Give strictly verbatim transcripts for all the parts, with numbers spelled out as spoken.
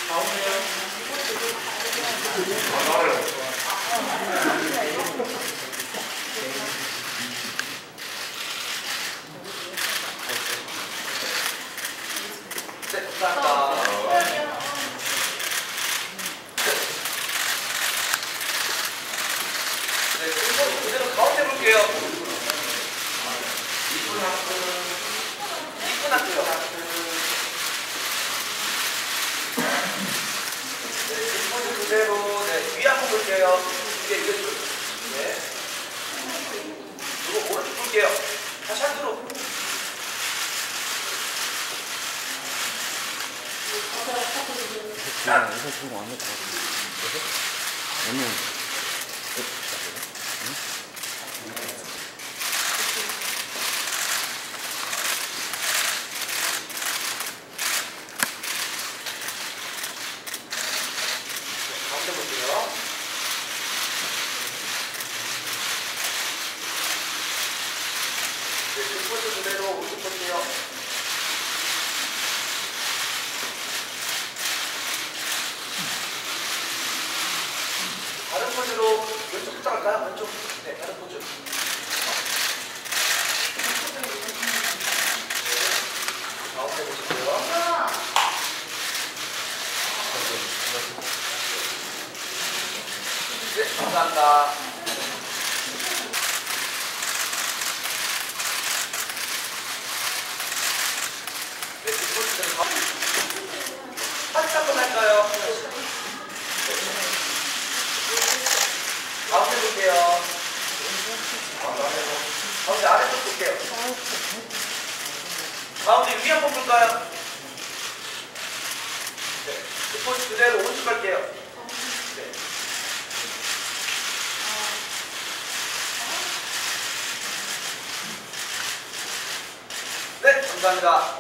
그대로 가운데 볼게요. 이쁜 하트, 이쁜 하트요. 네, 이쁜 그대로 네, 위 한번 볼게요. 이게 이게 네. 그리고 오른쪽 볼게요. 다시 한으로. 야, 이거 지금 안 했다. 아니요. 가운데 볼게요. 네, 첫 번째 그대로 오른쪽 볼게요. 다른 포즈로 왼쪽부터 갈까요? 왼쪽. 네, 다른 포즈. 가운데 보시고요. 네, 감사합니다. 네, 두 포즈는 파트 한번 할까요? 가운데 볼게요. 가운데 아래쪽 볼게요. 가운데 위 한번 볼까요? 네. 그 포즈 그대로 오른쪽 갈게요. 네. 네, 감사합니다.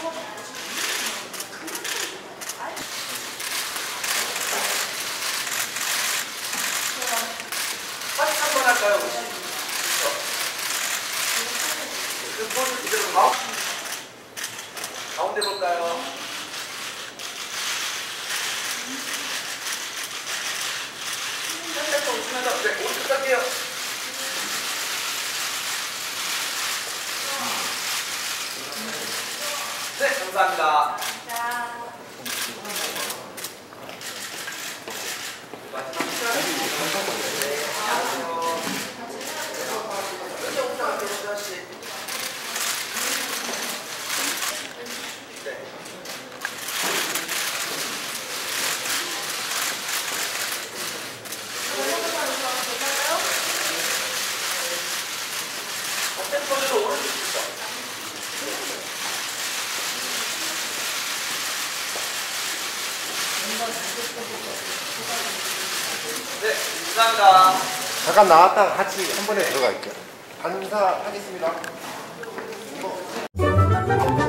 파트 한번 할까요? 그렇죠. 그 포즈 그대로 가운데, 가운데 볼까요? 살짝 더 웃으면서, 네, 오른쪽 갈게요. 네, 감사합니다. 마지막 네, 안녕하세요. 여기 오셔서 계세요, 씨. 네. 어떤 포즈로 오른쪽 있어? 네, 감사합니다. 잠깐 나왔다가 같이 한 번에 들어갈게요. 감사하겠습니다.